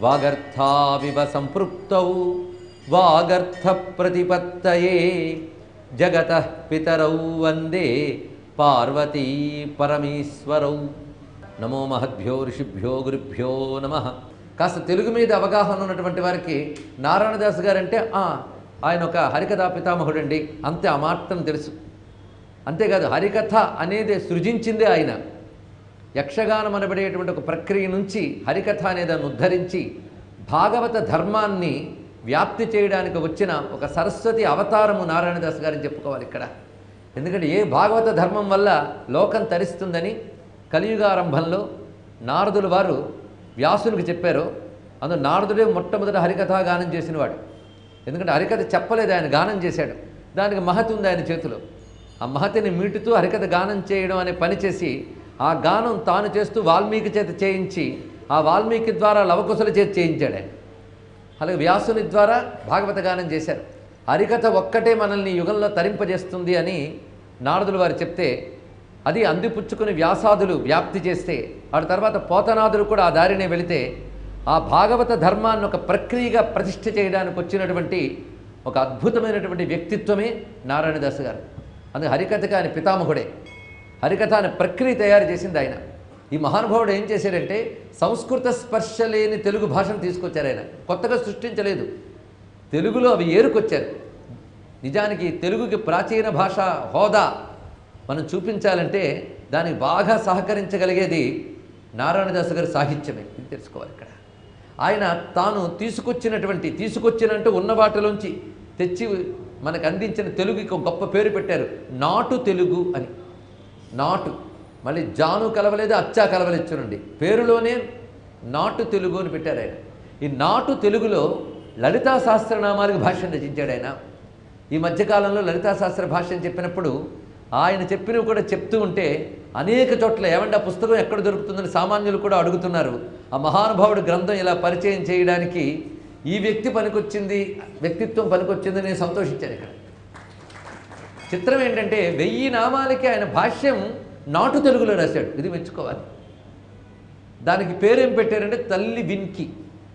వాగర్థావివ సంపృక్తౌ వాగర్థ ప్రతిపత్తయే జగతః పితరౌ వందే పార్వతీ పరమేశ్వరౌ. నమో మహద్భ్యో ఋషిభ్యో గురుభ్యో నమః. కాస్త తెలుగు మీద అవగాహన ఉన్నటువంటి వారికి నారాయణదాసు గారంటే ఆయన ఒక హరికథా పితామహుడండి అంతే, ఆ మాత్రం తెలుసు. అంతేకాదు హరికథ అనేది సృజించిందే ఆయన. యక్షగానం అనబడేటువంటి ఒక ప్రక్రియ నుంచి హరికథ అనేదాన్ని ఉద్ధరించి భాగవత ధర్మాన్ని వ్యాప్తి చేయడానికి వచ్చిన ఒక సరస్వతి అవతారము నారాయణదాస్ గారిని చెప్పుకోవాలి ఇక్కడ. ఎందుకంటే ఏ భాగవత ధర్మం వల్ల లోకం తరిస్తుందని కలియుగారంభంలో నారదుల వారు వ్యాసునికి చెప్పారో అందులో నారదుడే మొట్టమొదట హరికథా గానం చేసినవాడు. ఎందుకంటే హరికథ చెప్పలేదు, ఆయన గానం చేశాడు. దానికి మహతి ఉంది ఆయన చేతిలో. ఆ మహతిని మీటుతూ హరికథ గానం చేయడం అనే పని చేసి ఆ గానం తాను చేస్తూ వాల్మీకి చేత చేయించి ఆ వాల్మీకి ద్వారా లవకుశల చేత చేయించాడు ఆయన. అలాగే వ్యాసుని ద్వారా భాగవత గానం చేశారు. హరికథ ఒక్కటే మనల్ని యుగంలో తరింపజేస్తుంది అని నారదులు వారు చెప్తే అది అందిపుచ్చుకుని వ్యాసాదులు వ్యాప్తి చేస్తే ఆ తర్వాత పోతనాదులు కూడా ఆ దారినే వెళితే ఆ భాగవత ధర్మాన్ని ఒక ప్రక్రియగా ప్రతిష్ఠ చేయడానికి వచ్చినటువంటి ఒక అద్భుతమైనటువంటి వ్యక్తిత్వమే నారాయణదాసు గారు. అందుకే హరికథకి ఆయన పితామహుడే. హరికథ అనే ప్రక్రియ తయారు చేసింది ఆయన. ఈ మహానుభావుడు ఏం చేశారంటే సంస్కృత స్పర్శ లేని తెలుగు భాషను తీసుకొచ్చారు ఆయన. కొత్తగా సృష్టించలేదు, తెలుగులో అవి ఏరుకొచ్చారు. నిజానికి తెలుగుకి ప్రాచీన భాష హోదా మనం చూపించాలంటే దానికి బాగా సహకరించగలిగేది నారాయణదాసు గారి సాహిత్యమే. ఇది తెలుసుకోవాలి ఇక్కడ. ఆయన తాను తీసుకొచ్చినంటూ ఉన్న వాటిలోంచి తెచ్చి మనకు అందించిన తెలుగుకి ఒక గొప్ప పేరు పెట్టారు, నాటు తెలుగు అని. నాటు మళ్ళీ జాను కలవలేదు, అచ్చా కలవలేదు. చూడండి, పేరులోనే నాటు తెలుగు అని పెట్టారు ఆయన. ఈ నాటు తెలుగులో లలితా సహస్రనామాలకు భాష్యం రచించాడు ఆయన. ఈ మధ్యకాలంలో లలితా సహస్ర భాష్యం చెప్పినప్పుడు ఆయన చెప్పినవి కూడా చెప్తూ ఉంటే అనేక చోట్ల ఏమంటే ఆ పుస్తకం ఎక్కడ దొరుకుతుందని సామాన్యులు కూడా అడుగుతున్నారు. ఆ మహానుభావుడు గ్రంథం ఇలా పరిచయం చేయడానికి ఈ వ్యక్తి పనికొచ్చింది, వ్యక్తిత్వం పనికొచ్చింది నేను సంతోషించాను ఇక్కడ. చిత్రం ఏంటంటే 1000 నామాలకి ఆయన భాష్యం నాటు తెలుగులో రాశాడు. ఇది మెచ్చుకోవాలి. దానికి పేరేం పెట్టారంటే తల్లి విన్కి.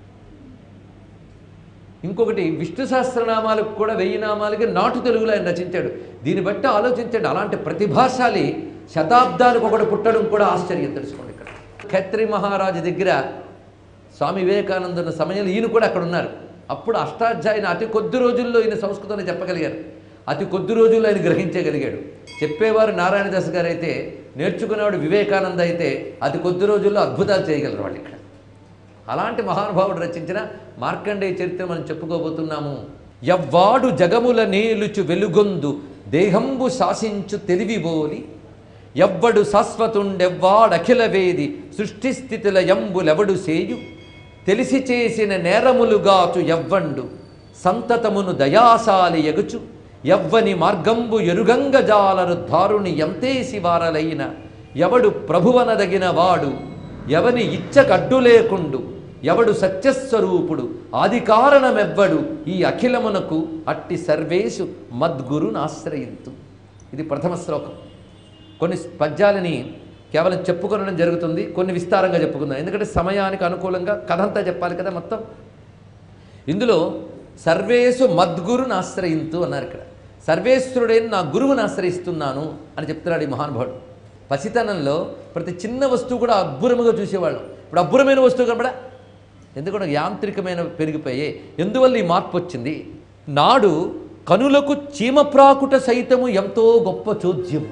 ఇంకొకటి విష్ణు సహస్రనామాలకు కూడా 1000 నామాలకి నాటు తెలుగులో ఆయన రచించాడు. దీన్ని బట్టి ఆలోచించండి, అలాంటి ప్రతిభాశాలి శతాబ్దానికి ఒకటి పుట్టడం కూడా ఆశ్చర్యం. తెలుసుకోండి ఇక్కడ. ఖత్రి మహారాజు దగ్గర స్వామి వివేకానంద ఉన్న సమయంలో ఈయన కూడా అక్కడ ఉన్నారు. అప్పుడు అష్టాధ్యాయుని అతి కొద్ది రోజుల్లో ఈయన సంస్కృతాన్ని చెప్పగలిగారు. అతి కొద్ది రోజుల్లో ఆయన గ్రహించగలిగాడు. చెప్పేవారు నారాయణదాస్ గారు అయితే, నేర్చుకునేవాడు వివేకానంద అయితే అతి కొద్ది రోజుల్లో అద్భుతాలు చేయగలరు వాళ్ళు ఇక్కడ. అలాంటి మహానుభావుడు రచించిన మార్కండేయ చరిత్ర మనం చెప్పుకోబోతున్నాము. యవ్వాడు జగముల నేలుచు వెలుగొందు దేహంబు శాసించు తెలివిబోలి ఎవ్వడు శాశ్వతుండెవ్వాడఖిల వేది సృష్టిస్థితుల యంబులెవడు సేయు తెలిసి చేసిన నేరములుగాచు ఎవ్వండు సంతతమును దయాశాలి ఎగుచు ఎవ్వని మార్గంబు ఎరుగంగ జాలరు దారుని ఎంతేసి వారలైన ఎవడు ప్రభువనదగిన వాడు ఎవని ఇచ్చకడ్డు లేకుండు ఎవడు సత్యస్వరూపుడు ఆది కారణమెవ్వడు ఈ అఖిలమునకు అట్టి సర్వేషు మద్గురునాశ్రయింతు. ఇది ప్రథమ శ్లోకం. కొన్ని పద్యాలని కేవలం చెప్పుకొనడం జరుగుతుంది, కొన్ని విస్తారంగా చెప్పుకుందాం. ఎందుకంటే సమయానికి అనుకూలంగా కథ అంతా చెప్పాలి కదా మొత్తం. ఇందులో సర్వేషు మద్గురుని ఆశ్రయింతు అన్నారు. ఇక్కడ సర్వేశ్వరుడైన నా గురువుని ఆశ్రయిస్తున్నాను అని చెప్తున్నాడు ఈ మహానుభావుడు. పసితనంలో ప్రతి చిన్న వస్తువు కూడా అబ్బురముగా చూసేవాళ్ళం. ఇప్పుడు అబ్బురమైన వస్తువు కనబడా, ఎందుకంటే యాంత్రికమైన పెరిగిపోయాయి. ఎందువల్ల ఈ మార్పు వచ్చింది? నాడు కనులకు చీమప్రాకుట సైతము ఎంతో గొప్ప చోద్యము.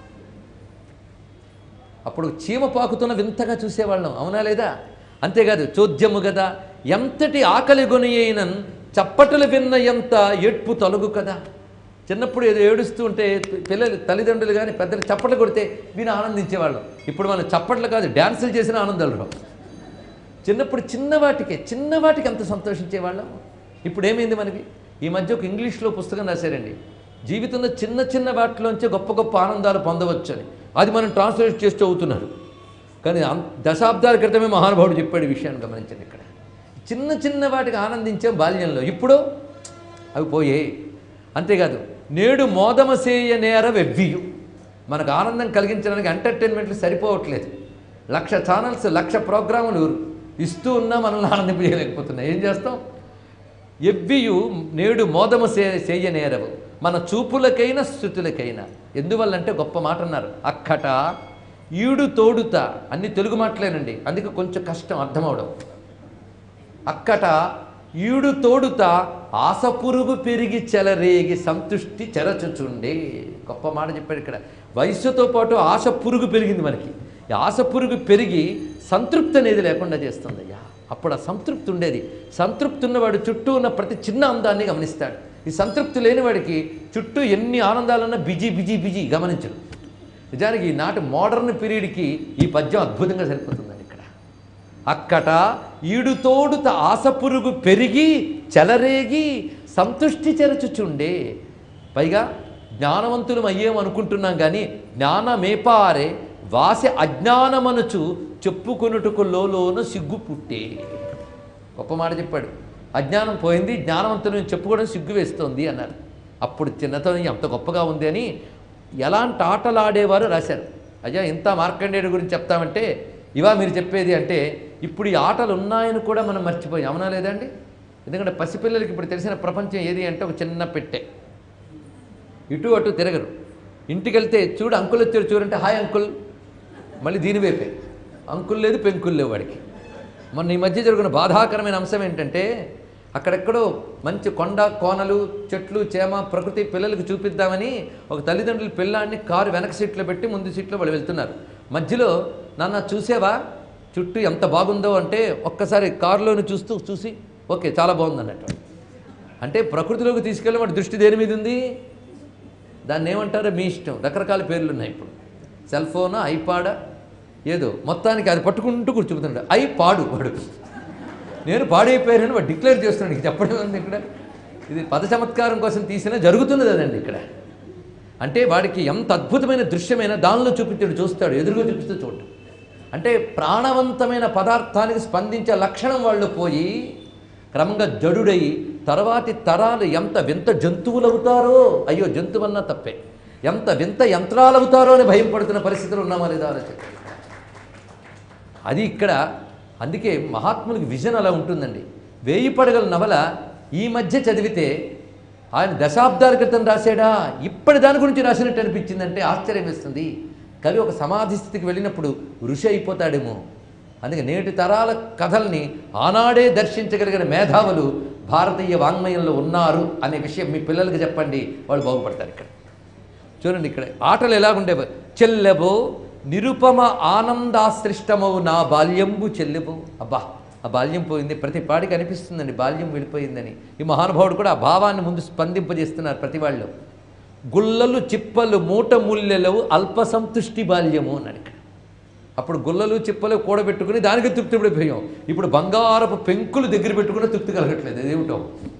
అప్పుడు చీమ పాకుతున్న వింతగా చూసేవాళ్ళం, అవునా లేదా? అంతేకాదు చోద్యము కదా, ఎంతటి ఆకలి గొని అయినన్ చప్పట్లు విన్న ఎంత ఏడ్పు తొలగు కదా. చిన్నప్పుడు ఏదో ఏడుస్తూ ఉంటే పిల్లలు తల్లిదండ్రులు కానీ పెద్దలు చప్పట్లు కొడితే విని ఆనందించేవాళ్ళం. ఇప్పుడు మనం చప్పట్లు కాదు డ్యాన్సులు చేసిన ఆనందాలు రావు. చిన్నప్పుడు చిన్నవాటికి ఎంత సంతోషించేవాళ్ళం. ఇప్పుడు ఏమైంది మనకి? ఈ మధ్య ఒక ఇంగ్లీష్లో పుస్తకం రాశారండి, జీవితంలో చిన్న వాటిలోంచే గొప్ప గొప్ప ఆనందాలు పొందవచ్చు అని. అది మనం ట్రాన్స్లేట్ చేస్తూ అవుతున్నారు. కానీ దశాబ్దాల క్రితమే మహానుభావుడు చెప్పాడు విషయాన్ని గమనించండి. ఇక్కడ చిన్న వాటికి ఆనందించాం బాల్యంలో, ఇప్పుడు అవి పోయాయి. అంతేకాదు నేడు మోదమసేయ నేర వెవ్వియు. మనకు ఆనందం కలిగించడానికి ఎంటర్టైన్మెంట్లు సరిపోవట్లేదు. 1,00,000 ఛానల్స్, 1,00,000 ప్రోగ్రాములు ఇస్తూ ఉన్నా మనల్ని ఆనందింపజేయలేకపోతున్నాయి. ఏం చేస్తాం? ఎవ్వియు నేడు మోదము చేయనేరవు మన చూపులకైనా స్థుతులకైనా. ఎందువల్లంటే గొప్ప మాట అన్నారు. అక్కట ఈడు తోడుత అన్ని తెలుగు మాటలేనండి, అందుకే కొంచెం కష్టం అర్థం అవడం. అక్కట ఈడు తోడుత ఆసపురుగు పెరిగి చెలరేగి సంతుష్టి చెరచుచుండే. గొప్ప మాట చెప్పాడు ఇక్కడ. వయస్సుతో పాటు ఆశ పురుగు పెరిగింది మనకి. ఈ ఆశ పురుగు పెరిగి సంతృప్తి అనేది లేకుండా చేస్తుందయ్యా. అప్పుడు ఆ సంతృప్తి ఉండేది. సంతృప్తి ఉన్నవాడు చుట్టూ ఉన్న ప్రతి చిన్న అందాన్ని గమనిస్తాడు. ఈ సంతృప్తి లేనివాడికి చుట్టూ ఎన్ని ఆనందాలున్నా బిజీ బిజీ బిజీ గమనించడు. నిజానికి ఈనాటి మోడర్న్ పీరియడ్కి ఈ పద్యం అద్భుతంగా సరిపోతుందండి ఇక్కడ. అక్కట ఈడుతోడుత ఆశపురుగు పెరిగి చెలరేగి సంతుష్టి చెరచుచుండే. పైగా జ్ఞానవంతులం అయ్యేమనుకుంటున్నాం కానీ జ్ఞానమేపారే వాసి అజ్ఞానమనుచు చెప్పుకొనుటకు లోన సిగ్గు పుట్టే. గొప్ప మాట చెప్పాడు. అజ్ఞానం పోయింది, జ్ఞానవంతులను చెప్పుకోవడం సిగ్గు వేస్తోంది అన్నారు. అప్పుడు చిన్నతనం ఎంత గొప్పగా ఉంది అని ఎలాంటి ఆటలు ఆడేవారు రాశారు. అయ్యా ఇంత మార్కండేయుడి గురించి చెప్తామంటే ఇవా మీరు చెప్పేది అంటే, ఇప్పుడు ఈ ఆటలు ఉన్నాయని కూడా మనం మర్చిపోయాం. అవునా లేదండి? ఎందుకంటే పసిపిల్లలకి ఇప్పుడు తెలిసిన ప్రపంచం ఏది అంటే ఒక చిన్న పెట్టె, ఇటు అటు తిరగరు. ఇంటికి వెళ్తే చూడు అంకుల్ వచ్చారు చూడంటే హాయ్ అంకుల్, మళ్ళీ దీని వైపే. అంకుల్ లేదు పెంకుల్ లేవు వాడికి. మొన్న ఈ మధ్య జరుగుతున్న బాధాకరమైన అంశం ఏంటంటే, అక్కడెక్కడో మంచి కొండ కోనలు చెట్లు చేమ ప్రకృతి పిల్లలకు చూపిద్దామని ఒక తల్లిదండ్రులు పిల్లాన్ని కారు వెనక సీట్లో పెట్టి ముందు సీట్లో వాళ్ళు వెళ్తున్నారు. మధ్యలో నాన్న చూసేవా చుట్టూ ఎంత బాగుందో అంటే ఒక్కసారి కారులోని చూసి ఓకే చాలా బాగుంది అన్నట్టు. అంటే ప్రకృతిలోకి తీసుకెళ్ళి వాడి దృష్టి దేని మీద ఉంది? దాన్ని ఏమంటారో మీ ఇష్టం, రకరకాల పేర్లు ఉన్నాయి. ఇప్పుడు సెల్ ఫోనా ఐపాడా ఏదో మొత్తానికి అది పట్టుకుంటూ కూర్చుంటున్నాడు. పాడు వాడు, నేను పాడైపోయానని వాడు డిక్లేర్ చేస్తున్నాడు. ఇది చెప్పడం ఉంది ఇక్కడ. ఇది పద చమత్కారం కోసం తీసినా జరుగుతున్నది అదండి ఇక్కడ. అంటే వాడికి ఎంత అద్భుతమైన దృశ్యమైన దానిలో చూపించాడు, చూస్తాడు, ఎదురుగా చూపిస్తూ చూడటం. అంటే ప్రాణవంతమైన పదార్థానికి స్పందించే లక్షణం వాళ్ళు పోయి క్రమంగా జడుడై తర్వాతి తరాలు ఎంత వింత జంతువులు అవుతారో, అయ్యో జంతువన్నా తప్పే, ఎంత వింత యంత్రాలు అవుతారో అని భయం పడుతున్న పరిస్థితులు ఉన్నామా లేదా ఆలోచన. అది ఇక్కడ. అందుకే మహాత్ములకి విజన్ అలా ఉంటుందండి. 1000 పడగల నవల ఈ మధ్య చదివితే ఆయన దశాబ్దాల క్రితం రాశాడా, ఇప్పటి దాని గురించి రాసినట్టు అనిపించిందంటే ఆశ్చర్యం వేస్తుంది. కవి ఒక సమాధి స్థితికి వెళ్ళినప్పుడు ఋషి అయిపోతాడేమో. అందుకే నేటి తరాల కథల్ని ఆనాడే దర్శించగలిగిన మేధావులు భారతీయ వాంగ్మయంలో ఉన్నారు అనే విషయం మీ పిల్లలకి చెప్పండి, వాళ్ళు బాగుపడతారు. ఇక్కడ చూడండి, ఇక్కడ ఆటలు ఎలాగుండేవి. చెల్లెబో నిరుపమ ఆనందాశ్రిష్టమవు నా బాల్యంబు చెల్లెబో. అబ్బా, ఆ బాల్యం పోయింది. ప్రతి పాడికి అనిపిస్తుందండి బాల్యం వెళ్ళిపోయిందని. ఈ మహానుభావుడు కూడా ఆ భావాన్ని ముందు స్పందింపజేస్తున్నారు ప్రతి వాళ్ళు. గుల్లలు చిప్పలు మూట ముల్లెలవు అల్ప సంతుష్టి బాల్యము అన్నాడు ఇక్కడ. అప్పుడు గుల్లలు చిప్పలు కూడబెట్టుకుని దానికి తృప్తి పడిపోయాం. ఇప్పుడు బంగారపు పెంకులు దగ్గర పెట్టుకుని తృప్తి కలగట్లేదు. అదేమిటో.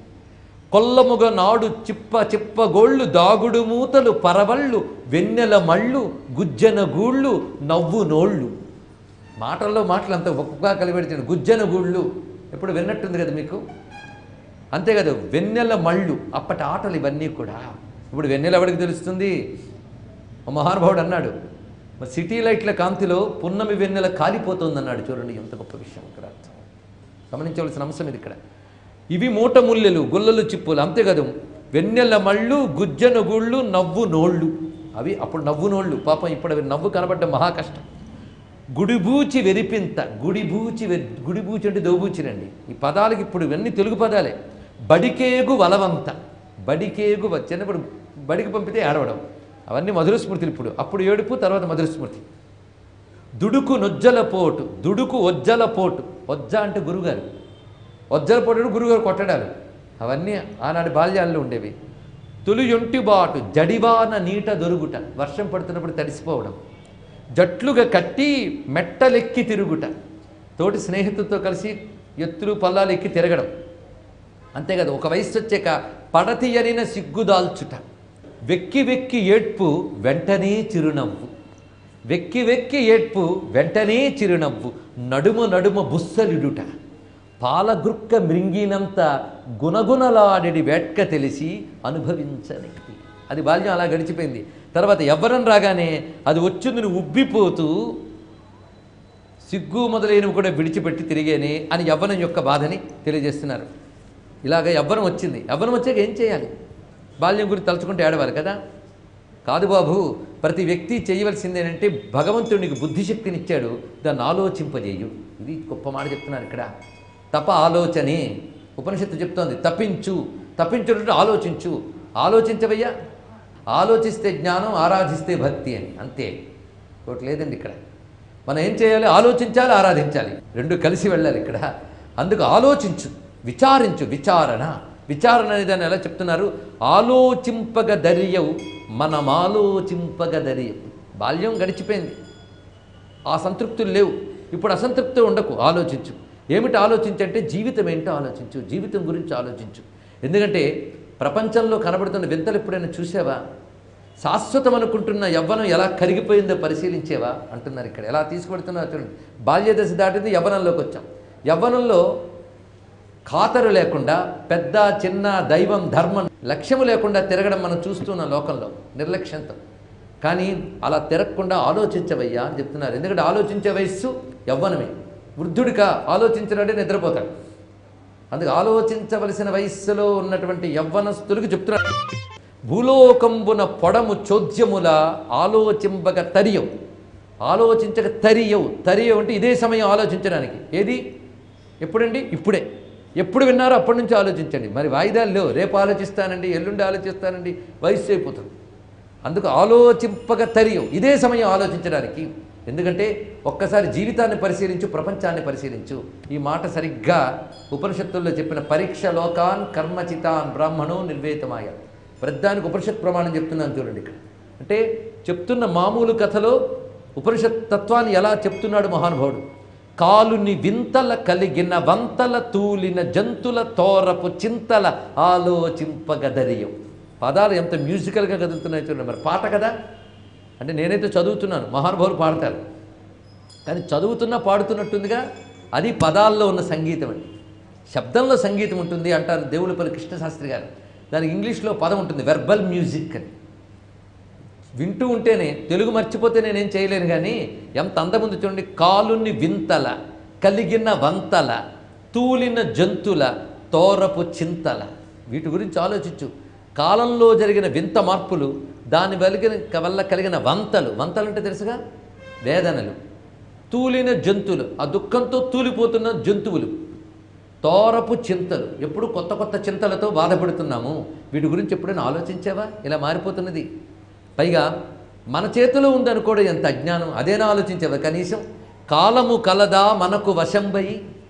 కొల్లముగ నాడు చిప్ప చిప్ప గోళ్ళు దాగుడు మూతలు పరవళ్ళు వెన్నెల మళ్ళు గుజ్జన గూళ్ళు నవ్వు నోళ్ళు. మాటల్లో మాటలు అంత ఒక్కగా కలిపెడుతుంది. గుజ్జన గూళ్ళు ఎప్పుడు విన్నట్టుంది కదా మీకు. అంతే కదా, వెన్నెల మళ్ళు. అప్పటి ఆటలు ఇవన్నీ కూడా. ఇప్పుడు వెన్నెల ఎవరికి తెలుస్తుంది? మహానుభావుడు అన్నాడు, సిటీ లైట్ల కాంతిలో పున్నమి వెన్నెల కాలిపోతుంది అన్నాడు. చూడండి ఎంత గొప్ప విషయం ఇక్కడ. గమనించవలసిన అంశం ఇది ఇక్కడ. ఇవి మూట ముల్లెలు గుల్లలు చిప్పులు, అంతేకాదు వెన్నెల మళ్ళు గుజ్జన గుళ్ళు నవ్వు నోళ్ళు. అవి అప్పుడు నవ్వు నోళ్ళు. పాపం ఇప్పుడు అవి నవ్వు కనబడ్డ మహా కష్టం. గుడిబూచి వెరిపింత, గుడిబూచి అంటే దోబూచినండి. ఈ పదాలకి ఇప్పుడు ఇవన్నీ తెలుగు పదాలే. బడికేగు వలవంత, బడికేగు చిన్నప్పుడు బడికి పంపితే ఏడవడం, అవన్నీ మధుర స్మృతులు. ఇప్పుడు అప్పుడు ఏడుపు, తర్వాత మధుర స్మృతి. దుడుకు నొజ్జల పోటు, దుడుకు ఒజ్జల పోటు. ఒజ్జ అంటే గురుగారు, ఒజ్జల పోటు గురుగారు కొట్టడాలు. అవన్నీ ఆనాటి బాల్యాల్లో ఉండేవి. తొలియొంటి బాటు జడివాన నీట దొరుగుట, వర్షం పడుతున్నప్పుడు తడిసిపోవడం. జట్లుగా కట్టి మెట్టలెక్కి తిరుగుట, తోటి స్నేహితులతో కలిసి ఎత్తులు పల్లాలు ఎక్కి తిరగడం. అంతేకాదు ఒక వయసు వచ్చాక పడతీయనిన సిగ్గుదాల్చుట. వెక్కి వెక్కి ఏడ్పు వెంటనే చిరునవ్వు, వెక్కి వెక్కి ఏడ్పు వెంటనే చిరునవ్వు. నడుము నడుమ బుస్సలిడుట, పాలగృక్క మృంగినంత గుణగుణలాడి వేట్క తెలిసి అనుభవించని. అది బాల్యం అలా గడిచిపోయింది. తర్వాత ఎవ్వరం రాగానే అది వచ్చిందని ఉబ్బిపోతూ సిగ్గు మొదలైనవి కూడా విడిచిపెట్టి తిరిగేనే అని యవ్వనం యొక్క బాధని తెలియజేస్తున్నారు. ఇలాగ యవ్వనం వచ్చింది, యవ్వనం వచ్చాక ఏం చేయాలి? బాల్యం గురించి తలుచుకుంటే ఏడవాలి కదా. కాదు బాబు, ప్రతి వ్యక్తి చేయవలసిందేనంటే భగవంతుడు నీకు బుద్ధిశక్తినిచ్చాడు, దాన్ని ఆలోచింపజేయు. ఇది గొప్ప మాట చెప్తున్నారు ఇక్కడ. తప ఆలోచనే ఉపనిషత్తు చెప్తోంది. తప్పించు, తప్పించుంటే ఆలోచించు. ఆలోచించవయ్యా, ఆలోచిస్తే జ్ఞానం, ఆరాధిస్తే భక్తి అని, అంతే. ఒకటి లేదండి ఇక్కడ. మనం ఏం చేయాలి? ఆలోచించాలి, ఆరాధించాలి, రెండు కలిసి వెళ్ళాలి ఇక్కడ. అందుకు ఆలోచించు, విచారించు. విచారణ, విచారణ అనే దాన్ని ఎలా చెప్తున్నారు? ఆలోచింపగదరియవు, మనం ఆలోచింపగదరియవు. బాల్యం గడిచిపోయింది, ఆ సంతృప్తులు లేవు. ఇప్పుడు అసంతృప్తి ఉండకు, ఆలోచించు. ఏమిటి ఆలోచించంటే జీవితం ఏంటో ఆలోచించు, జీవితం గురించి ఆలోచించు. ఎందుకంటే ప్రపంచంలో కనబడుతున్న వింతలు ఎప్పుడైనా చూసావా? శాశ్వతం అనుకుంటున్న యవ్వనం ఎలా కరిగిపోయిందో పరిశీలించేవా అంటున్నారు ఇక్కడ. ఎలా తీసుకువెడుతున్నారు చూడండి. బాల్యదశ దాటింది, యవ్వనంలోకి వచ్చాం. యవ్వనంలో ఖాతరు లేకుండా, పెద్ద చిన్న, దైవం ధర్మం లక్ష్యము లేకుండా తిరగడం మనం చూస్తున్నాం లోకంలో, నిర్లక్ష్యంతో. కానీ అలా తిరగకుండా ఆలోచించవయ్యా అని చెప్తున్నారు. ఎందుకంటే ఆలోచించే వయస్సు యవ్వనమే. వృద్ధుడిగా ఆలోచించినట్టే నిద్రపోతాడు. అందుకు ఆలోచించవలసిన వయస్సులో ఉన్నటువంటి యవ్వనస్తులకు చెప్తున్నాడు. భూలోకంబున పొడము చోద్యముల ఆలోచింపక తరియవు. ఆలోచించక తరియవు. తరియవు అంటే ఇదే సమయం ఆలోచించడానికి. ఏది? ఎప్పుడండి? ఇప్పుడే. ఎప్పుడు విన్నారో అప్పటి నుంచి ఆలోచించండి. మరి వాయిదాలు లేవు. రేపు ఆలోచిస్తానండి, ఎల్లుండి ఆలోచిస్తానండి, వయస్సు అయిపోతుంది. అందుకు ఆలోచింపక తరియవు, ఇదే సమయం ఆలోచించడానికి. ఎందుకంటే ఒక్కసారి జీవితాన్ని పరిశీలించు, ప్రపంచాన్ని పరిశీలించు. ఈ మాట సరిగ్గా ఉపనిషత్తుల్లో చెప్పిన పరీక్ష లోకాన్ కర్మచితాన్ బ్రాహ్మణో నిర్వేతమాయ. ప్రధానికి ఉపనిషత్ ప్రమాణం చెప్తున్నాను చూడండి ఇక్కడ. అంటే చెప్తున్న మామూలు కథలో ఉపనిషత్ తత్వాన్ని ఎలా చెప్తున్నాడు మహానుభావుడు. కాలుని వింతల కలిగిన వంతల తూలిన జంతుల తోరపు చింతల ఆలోచింపగదరియం. పదాలు ఎంత మ్యూజికల్గా కదులుతున్నాయి చూడండి. మరి పాట కదా అంటే నేనైతే చదువుతున్నాను, మహానుభావులు పాడతారు, కానీ చదువుతున్నా పాడుతున్నట్టుందిగా. అది పదాల్లో ఉన్న సంగీతం అండి. శబ్దంలో సంగీతం ఉంటుంది అంటారు దేవులపల్లి కృష్ణశాస్త్రి గారు. దానికి ఇంగ్లీష్లో పదం ఉంటుంది, వెర్బల్ మ్యూజిక్ అని. వింటూ ఉంటేనే తెలుగు మర్చిపోతే నేనేం చేయలేను. కానీ ఎంత అందముంది చూడండి. కాలుని వింతల కలిగిన వంతల తూలిన జంతుల తోరపు చింతల. వీటి గురించి ఆలోచించు. కాలంలో జరిగిన వింత మార్పులు, దాని వల్ల కలిగిన వంతలు. వంతలు అంటే తెలుసుగా, వేదనలు. తూలిన జంతువులు, ఆ దుఃఖంతో తూలిపోతున్న జంతువులు. తోరపు చింతలు, ఎప్పుడు కొత్త కొత్త చింతలతో బాధపడుతున్నాము. వీటి గురించి ఎప్పుడైనా ఆలోచించావా? ఇలా మారిపోతున్నది. పైగా మన చేతిలో ఉందనుకోవడం ఎంత అజ్ఞానం. అదేనా ఆలోచించావా కనీసం? కాలము కలదా మనకు వశంబై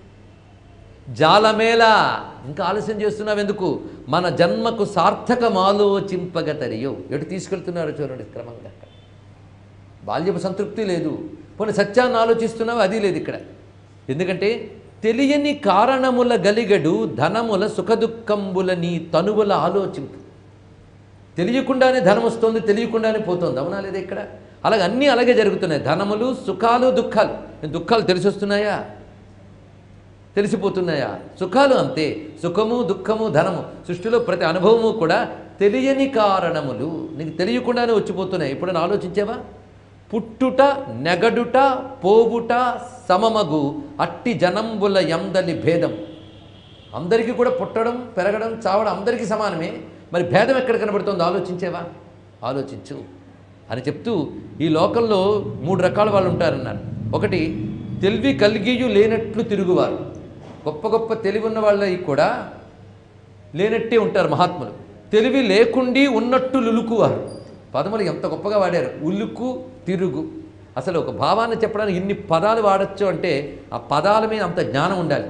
జాలమేలా. ఇంకా ఆలస్యం చేస్తున్నావు ఎందుకు? మన జన్మకు సార్థకం ఆలోచింపగ తరియవు. ఎటు తీసుకెళ్తున్నారు చూడండి క్రమంగా. బాల్యపు సంతృప్తి లేదు. పోనీ సత్యాన్ని ఆలోచిస్తున్నావు, అది లేదు ఇక్కడ. ఎందుకంటే తెలియని కారణముల గలిగడు ధనముల సుఖదుఖంబుల నీ తనువుల ఆలోచింపు. తెలియకుండానే ధనం వస్తుంది, తెలియకుండానే పోతుంది. అవునా లేదా ఇక్కడ? అలాగే అన్నీ అలాగే జరుగుతున్నాయి. ధనములు, సుఖాలు, దుఃఖాలు. దుఃఖాలు తెలిసి వస్తున్నాయా? తెలిసిపోతున్నాయా? సుఖాలు అంతే. సుఖము, దుఃఖము, ధనము, సృష్టిలో ప్రతి అనుభవము కూడా తెలియని కారణములు, నీకు తెలియకుండానే వచ్చిపోతున్నాయి. ఎప్పుడైనా ఆలోచించావా? పుట్టుట నెగడుట పోవుట సమమగు అట్టి జనంబుల ఎందలి భేదం. అందరికీ కూడా పుట్టడం, పెరగడం, చావడం అందరికీ సమానమే. మరి భేదం ఎక్కడ కనబడుతుందో ఆలోచించేవా? ఆలోచించు అని చెప్తూ ఈ లోకంలో 3 రకాల వాళ్ళు ఉంటారన్నారు. ఒకటి, తెలివి కలిగియు లేనట్లు తిరుగువారు. గొప్ప గొప్ప తెలివి ఉన్న వాళ్ళకి కూడా లేనట్టే ఉంటారు మహాత్ములు. తెలివి లేకుండి ఉన్నట్టు లులుకువారు. పదములు ఎంత గొప్పగా వాడారు. ఉలుకు, తిరుగు. అసలు ఒక భావాన్ని చెప్పడానికి ఇన్ని పదాలు వాడచ్చు అంటే ఆ పదాల మీద అంత జ్ఞానం ఉండాలి.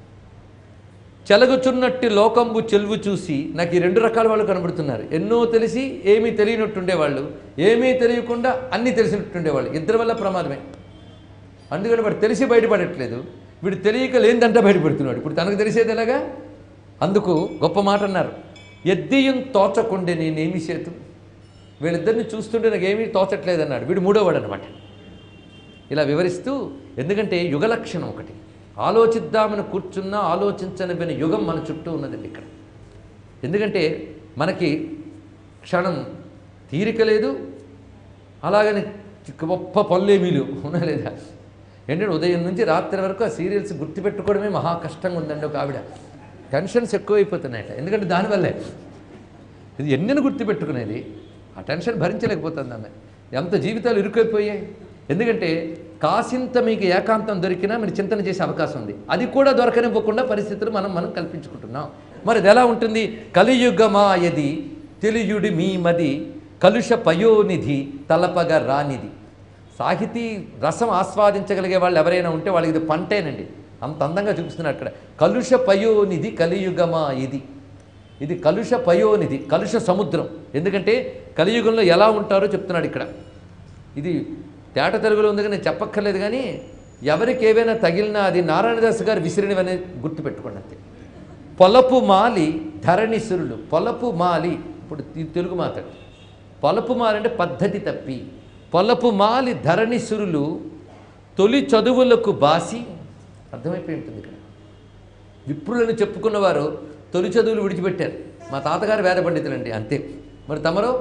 చెలగుచున్నట్టు లోకంబు చెలువు చూసి నాకు ఈ 2 రకాల వాళ్ళు కనబడుతున్నారు. ఎన్నో తెలిసి ఏమీ తెలియనట్టుండేవాళ్ళు, ఏమీ తెలియకుండా అన్నీ తెలిసినట్టుండేవాళ్ళు. ఇద్దరి వల్ల ప్రమాదమే. అందుకని వాడు తెలిసి బయటపడట్లేదు, వీడు తెలియక లేనిదంటే బయటపడుతున్నాడు. ఇప్పుడు తనకు తెలిసేది ఎలాగా? అందుకు గొప్ప మాట అన్నారు. ఎద్దియం తోచకుండే నేనేమి చేతు. వీళ్ళిద్దరిని చూస్తుంటే నాకేమీ తోచట్లేదన్నాడు. వీడు 3వ వాడు అనమాట. ఇలా వివరిస్తూ, ఎందుకంటే యుగలక్షణం ఒకటి. ఆలోచిద్దామని కూర్చున్నా ఆలోచించనివ్వని యుగం మన చుట్టూ ఉన్నదండి ఇక్కడ. ఎందుకంటే మనకి క్షణం తీరిక లేదు, అలాగని గొప్ప పనులేమీ లేవు. అవునా లేదా? ఏంటంటే ఉదయం నుంచి రాత్రి వరకు ఆ సీరియల్స్ గుర్తుపెట్టుకోవడమే మహా కష్టంగా ఉందండి ఒక ఆవిడ. టెన్షన్స్ ఎక్కువైపోతున్నాయట. ఎందుకంటే దానివల్లే ఇది ఎన్నెన్ని గుర్తుపెట్టుకునేది, ఆ టెన్షన్ భరించలేకపోతుంది ఆమె. ఎంత జీవితాలు ఇరుకైపోయాయి. ఎందుకంటే కాసింత మీకు ఏకాంతం దొరికినా మీరు చింతన చేసే అవకాశం ఉంది. అది కూడా దొరకనివ్వకుండా పరిస్థితులు మనం కల్పించుకుంటున్నాం. మరి అది ఎలా ఉంటుంది? కలియుగమాయది తెలియుడి మీ మది కలుష పయోనిధి తలపగ రానిది. సాహితీ రసం ఆస్వాదించగలిగే వాళ్ళు ఎవరైనా ఉంటే వాళ్ళకి ఇది పంటేనండి. అంత అందంగా చూపిస్తున్నారు అక్కడ. కలుష పయోనిధి కలియుగమా ఇది కలుష పయోనిధి, కలుష సముద్రం. ఎందుకంటే కలియుగంలో ఎలా ఉంటారో చెప్తున్నాడు ఇక్కడ. ఇది తేట తెలుగులో ఉంది కానీ నేను చెప్పక్కర్లేదు. కానీ ఎవరికి ఏవైనా తగిలినా అది నారాయణదాస్ గారు విసిరినవనే గుర్తుపెట్టుకోండి అంతే. పొలపు మాలి ధరణిసురులు. పొలపు మాలి, ఇప్పుడు తెలుగు మాట్లాడు. పొలపు మాలి అంటే పద్ధతి తప్పి. పొలపు మాలి ధరణిసురులు తొలి చదువులకు బాసి. అర్థమైపోయి ఉంటుంది ఇక్కడ. విప్రులను చెప్పుకున్నవారు తొలి చదువులు విడిచిపెట్టారు. మా తాతగారు వేద పండితులండి అంతే. మరి తమరో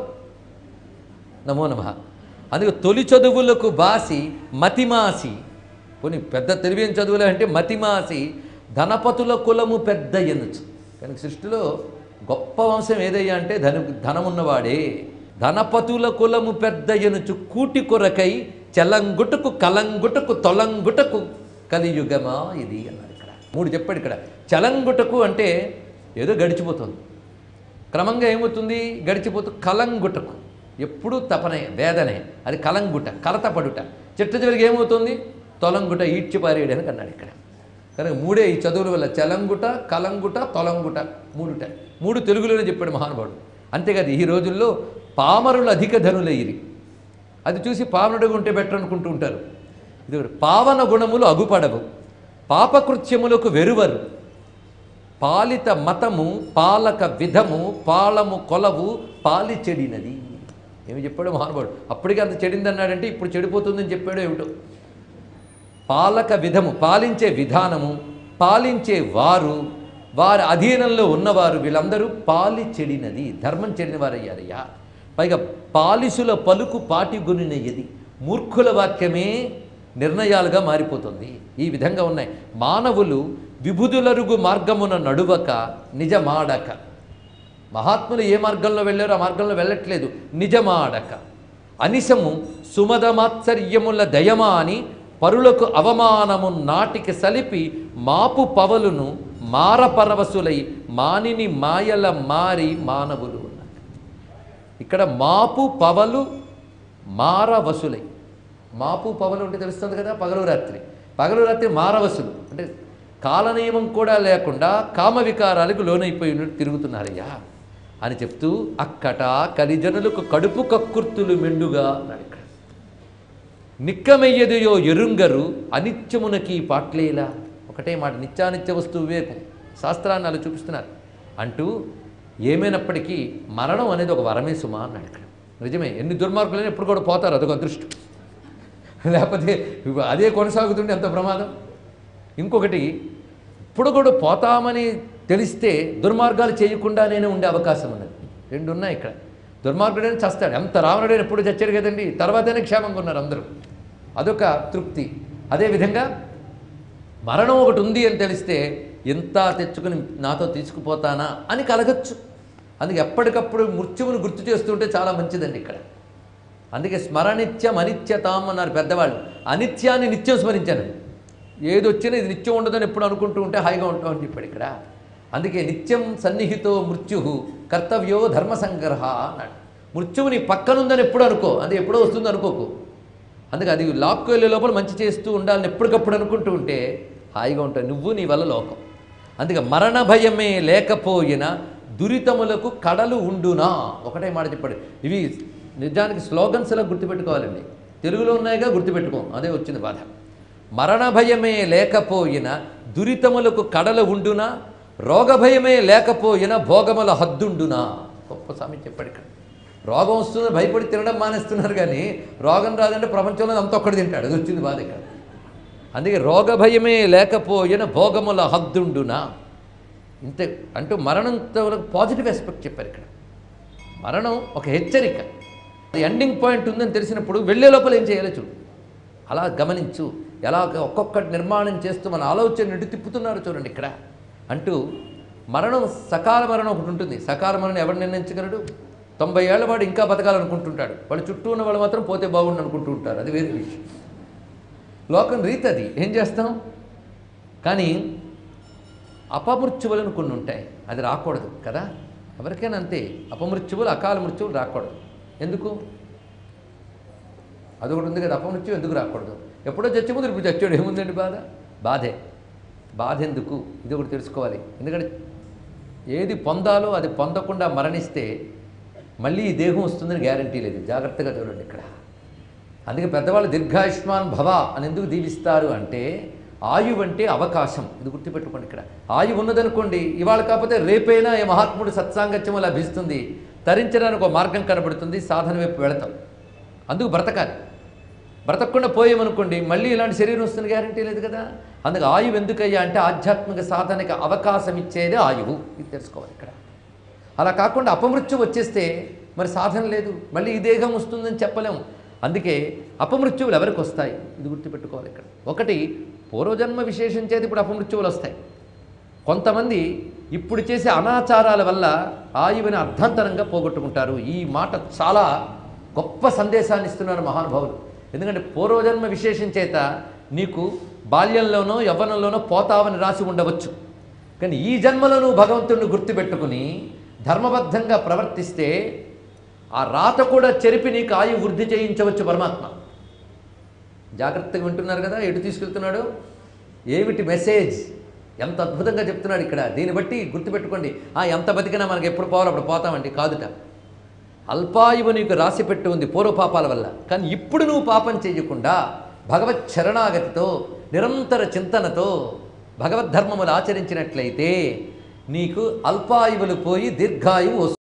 నమో నమః. అందుకే తొలి చదువులకు బాసి మతిమాసి. కొన్ని పెద్ద తెలివైన చదువులే అంటే మతిమాసి ధనపతుల కులము పెద్ద ఎనొచ్చు. కనుక సృష్టిలో గొప్ప వంశం ఏదయ్యా అంటే ధనమున్నవాడే. ధనపతుల కులము పెద్ద ఎనుచు కూటి కొరకై చలంగుటకు కలంగుటకు తొలంగుటకు కలియుగమా ఇది అన్నారు ఇక్కడ. 3 చెప్పాడు ఇక్కడ. చలంగుటకు అంటే ఏదో గడిచిపోతుంది, క్రమంగా ఏమవుతుంది గడిచిపోతూ. కలంగుటకు ఎప్పుడూ తపనే వేదనే, అది కలంగుట, కలతపడుట. చిట్ట చివరికి ఏమవుతుంది? తొలంగుట, ఈడ్చిపారేయడానికి అన్నాడు ఇక్కడ. కనుక 3 ఈ చదువుల వల్ల చలంగుట, కలంగుట, తొలంగుట, 3 తెలుగులోనే చెప్పాడు మహానుభావుడు. అంతేకాదు ఈ రోజుల్లో పామరులు అధిక ధనులయ్యిరి. అది చూసి పావనుడుగా ఉంటే బెటర్ అనుకుంటూ ఉంటారు. ఇది పావన గుణములు అగుపడవు, పాపకృత్యములకు వెరువరు, పాలిత మతము పాలక విధము పాలము కొలవు పాలి చెడినది. ఏమి చెప్పాడు మహానుభావుడు. అప్పటికే అంత చెడిందన్నాడంటే ఇప్పుడు చెడిపోతుందని చెప్పాడు ఏమిటో. పాలక విధము, పాలించే విధానము, పాలించే వారు, వారి అధీనంలో ఉన్నవారు, వీళ్ళందరూ పాలి చెడినది, ధర్మం చెడిన వారయ్యారయ్యా. పైగా పాలిసుల పలుకు పాటిగొనినయ్యది. మూర్ఖుల వాక్యమే నిర్ణయాలుగా మారిపోతుంది. ఈ విధంగా ఉన్నాయి. మానవులు విభుదులరుగు మార్గమున నడువక నిజమాడక. మహాత్ములు ఏ మార్గంలో వెళ్ళారో ఆ మార్గంలో వెళ్ళట్లేదు. నిజమాడక అనిశము సుమదమాత్సర్యముల దయమాని పరులకు అవమానము నాటికి సలిపి మాపు పవలును మారపరవశులై మానిని మాయల మారి మానవులు. ఇక్కడ మాపు పవలు మారవశులై. మాపు పవలు అంటే తెలుస్తుంది కదా, పగలు రాత్రి మారవశులు అంటే కాలనియమం కూడా లేకుండా కామ వికారాలకు లోనైపోయి తిరుగుతున్నారయ్యా అని చెప్తూ అక్కట కలిజనులకు కడుపు కక్కుర్తులు మెండుగా అన్నాడు ఇక్కడ. నిక్కమెయ్యదయో ఎరుంగరు అనిత్యమునకి పాట్లేలా. ఒకటే మాట, నిత్యానిత్య వస్తువు వివేకం. శాస్త్రాన్ని అలా చూపిస్తున్నారు. అంటూ ఏమైనప్పటికీ మరణం అనేది ఒక వరమే సుమా అన్నాడు ఇక్కడ. నిజమే, ఎన్ని దుర్మార్గులైనా ఎప్పుడు కూడా పోతారు, అదొక అదృష్టం. లేకపోతే అదే కొనసాగుతుంటే ఎంత ప్రమాదం. ఇంకొకటి, ఇప్పుడు కూడా పోతామని తెలిస్తే దుర్మార్గాలు చేయకుండానే ఉండే అవకాశం ఉన్నది. 2 ఉన్నాయి ఇక్కడ. దుర్మార్గుడైనా చస్తాడు, ఎంత రావణుడైనా ఎప్పుడు చచ్చాడు కదండి, తర్వాతనే క్షేమంగా ఉన్నారు అందరూ, అదొక తృప్తి. అదేవిధంగా మరణం ఒకటి ఉంది అని తెలిస్తే ఎంత తెచ్చుకుని నాతో తీసుకుపోతానా అని కలగచ్చు. అందుకే ఎప్పటికప్పుడు మృత్యువును గుర్తు చేస్తుంటే చాలా మంచిదండి ఇక్కడ. అందుకే స్మరణిత్యం అనిత్యతాం అన్నారు పెద్దవాళ్ళు. అనిత్యాన్ని నిత్యం స్మరించాను. ఏది వచ్చినా ఇది నిత్యం ఉండదని ఎప్పుడు అనుకుంటూ ఉంటే హాయిగా ఉంటాం అని చెప్పాడు ఇక్కడ. అందుకే నిత్యం సన్నిహితో మృత్యు కర్తవ్యో ధర్మ సంగ్రహ అన్నాడు. మృత్యువు నీ పక్కనుందని ఎప్పుడు అనుకో, అది ఎప్పుడో వస్తుంది అనుకోకు. అందుకే అది లాక్కు వెళ్ళే లోపల మంచి చేస్తూ ఉండాలని ఎప్పటికప్పుడు అనుకుంటూ ఉంటే హాయిగా ఉంటావు నువ్వు, నీ వల్ల లోకం. అందుకే మరణ భయమే లేకపోయినా దురితములకు కడలు ఉండునా. ఒకటే మాట చెప్పాడు. ఇవి నిజానికి స్లోగన్స్లా గుర్తుపెట్టుకోవాలండి. తెలుగులో ఉన్నాయిగా గుర్తుపెట్టుకోం, అదే వచ్చింది బాధ. మరణ భయమే లేకపోయినా దురితములకు కడలు ఉండునా, రోగభయమే లేకపోయినా భోగముల హద్దుండునా. గొప్ప స్వామి చెప్పాడు ఇక్కడ. రోగం వస్తుందని భయపడి తినడం మానేస్తున్నారు, కానీ రోగం రాదంటే ప్రపంచంలో అంత ఒక్కడు తింటాడు, అది వచ్చింది బాధ ఇక్కడ. అందుకే రోగభయమే లేకపోయినా భోగముల హద్దుండునా. ఇంతే అంటూ మరణంతో పాజిటివ్ ఆస్పెక్ట్ చెప్పారు ఇక్కడ. మరణం ఒక హెచ్చరిక, ఎండింగ్ పాయింట్ ఉందని తెలిసినప్పుడు వెళ్ళే లోపల ఏం చేయాలో చూడు, అలా గమనించు. ఎలా ఒక్కొక్కటి నిర్మాణం చేస్తూ మన ఆలోచన ఎటు తిప్పుతున్నారు చూడండి ఇక్కడ అంటూ మరణం సకాల మరణం ఒకటి ఉంటుంది. సకాల మరణం ఎవరు నిర్ణయించగలడు? 90 ఏళ్ల వాడు ఇంకా బతకాలనుకుంటుంటాడు, వాళ్ళు చుట్టూ ఉన్న వాళ్ళు మాత్రం పోతే బాగుండు అనుకుంటూ ఉంటారు. అది వేరే విషయం, లోకం రీతి అది, ఏం చేస్తాం. కానీ అపమృత్యువులను కొన్ని ఉంటాయి, అది రాకూడదు కదా. ఎవరికైనా అంతే, అపమృత్యువులు అకాల మృత్యువులు రాకూడదు. ఎందుకు? అదొకటి ఉంది కదా, అపమృత్యు ఎందుకు రాకూడదు? ఎప్పుడో చచ్చి ముందు ఇప్పుడు చచ్చాడు, ఏముందండి బాధే. బాధ ఎందుకు? ఇది ఒకటి తెలుసుకోవాలి. ఎందుకంటే ఏది పొందాలో అది పొందకుండా మరణిస్తే మళ్ళీ ఈ దేహం వస్తుందని గ్యారంటీ లేదు. జాగ్రత్తగా చూడండి ఇక్కడ. అందుకే పెద్దవాళ్ళు దీర్ఘాయుష్మాన్ భవ అని ఎందుకు దీవిస్తారు అంటే, ఆయువు అంటే అవకాశం. ఇది గుర్తుపెట్టుకోండి ఇక్కడ. ఆయువు ఉన్నదనుకోండి, ఇవాళ కాకపోతే రేపైనా ఈ మహాత్ముడు సత్సాంగత్యము లభిస్తుంది, తరించడానికి ఒక మార్గం కనబడుతుంది, సాధన వైపు వెళతాం. అందుకు బ్రతకాలి. బ్రతకకుండా పోయామనుకోండి మళ్ళీ ఇలాంటి శరీరం వస్తుంది గ్యారంటీ లేదు కదా. అందుకు ఆయువు ఎందుకయ్యా అంటే ఆధ్యాత్మిక సాధనకి అవకాశం ఇచ్చేదే ఆయువు. ఇది తెలుసుకోవాలి ఇక్కడ. అలా కాకుండా అపమృత్యు వచ్చేస్తే మరి సాధన లేదు, మళ్ళీ ఈ దేహం వస్తుందని చెప్పలేము. అందుకే అపమృత్యువులు ఎవరికి వస్తాయి ఇది గుర్తుపెట్టుకోవాలి ఇక్కడ. ఒకటి, పూర్వజన్మ విశేషం చేతి ఇప్పుడు అపమృత్యువులు వస్తాయి. కొంతమంది ఇప్పుడు చేసే అనాచారాల వల్ల ఆయువుని అర్ధాంతరంగా పోగొట్టుకుంటారు. ఈ మాట చాలా గొప్ప సందేశాన్ని ఇస్తున్నారు మహానుభావులు. ఎందుకంటే పూర్వజన్మ విశేషం చేత నీకు బాల్యంలోనో యవ్వనంలోనో పోతావని రాసి ఉండవచ్చు, కానీ ఈ జన్మలో నువ్వు భగవంతుడిని గుర్తుపెట్టుకుని ధర్మబద్ధంగా ప్రవర్తిస్తే ఆ రాత కూడా చెరిపి నీకు ఆయువు వృద్ధి చేయించవచ్చు పరమాత్మ. జాగ్రత్తగా వింటున్నారు కదా, ఎటు తీసుకెళ్తున్నాడు, ఏమిటి మెసేజ్, ఎంత అద్భుతంగా చెప్తున్నాడు ఇక్కడ. దీన్ని బట్టి గుర్తుపెట్టుకోండి, ఎంత బతికినా మనకి ఎప్పుడు పోవాలో అప్పుడు పోతామండి కాదుట. అల్పాయువు నీకు రాసిపెట్టి ఉంది పూర్వపాపాల వల్ల, కానీ ఇప్పుడు నువ్వు పాపం చేయకుండా భగవత్ శరణాగతితో నిరంతర చింతనతో భగవద్ధర్మములు ఆచరించినట్లయితే నీకు అల్పాయువులు పోయి దీర్ఘాయువు